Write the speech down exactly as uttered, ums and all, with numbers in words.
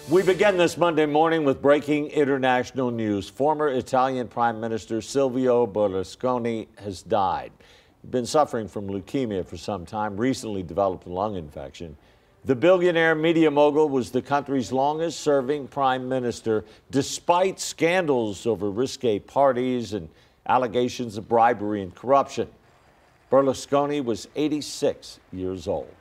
We begin this Monday morning with breaking international news. Former Italian Prime Minister Silvio Berlusconi has died. He'd been suffering from leukemia for some time, recently developed a lung infection. The billionaire media mogul was the country's longest-serving prime minister, despite scandals over risque parties and allegations of bribery and corruption. Berlusconi was eighty-six years old.